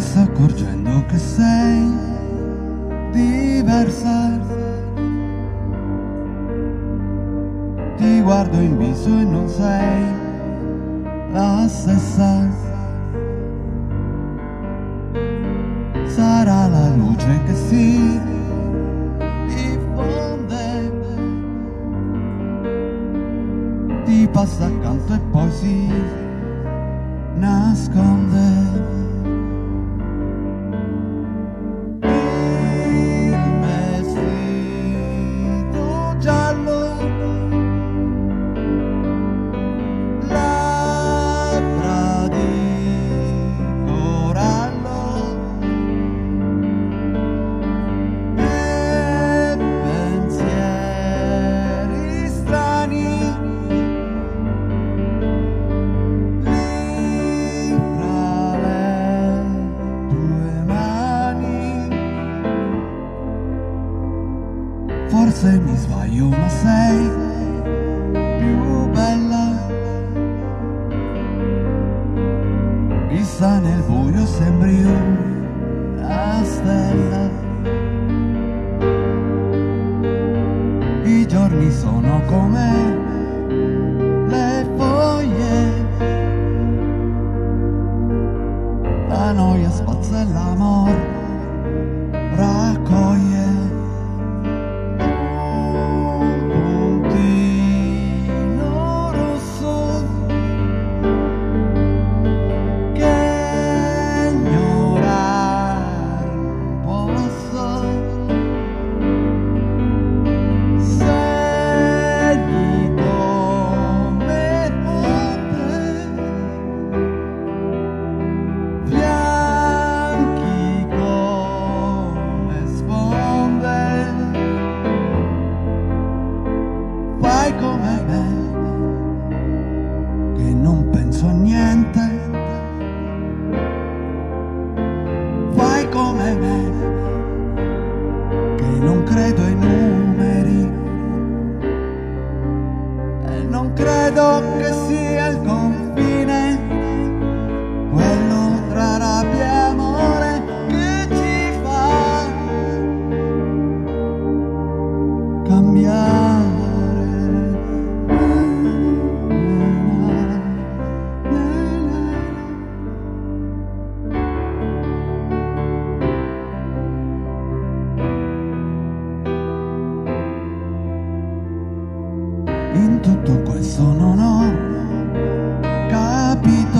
sto accorgendo che sei diversa. Ti guardo in viso e non sei la stessa. Sarà la luce che si diffonde, ti passa accanto e poi si nasconde. Forse mi sbaglio, ma sei più bella. Chissà, nel buio sembri una stella. I giorni sono come le foglie, la noia spazza e l'amor raccoglie. Fai come me, che non penso a niente. Fai come me, che non credo ai numeri. E non credo che sia il confine, quello tra rabbia e amore, che ci fa cambiare. In tutto questo non ho capito,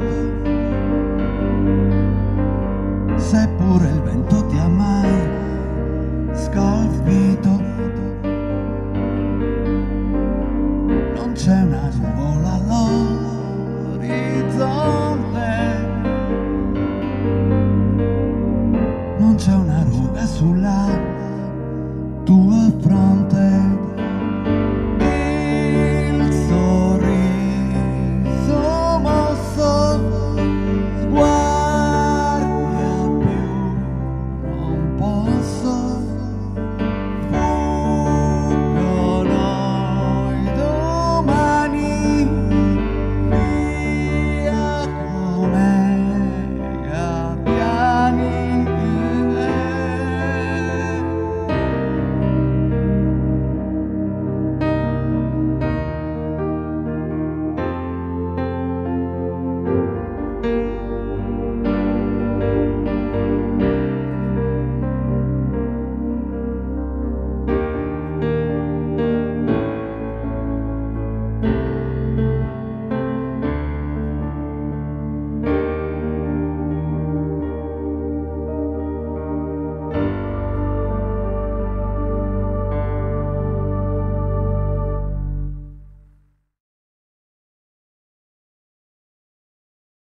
seppure il vento ti ha mai scalfito. Non c'è una nuvola all'orizzonte, non c'è una ruga sulla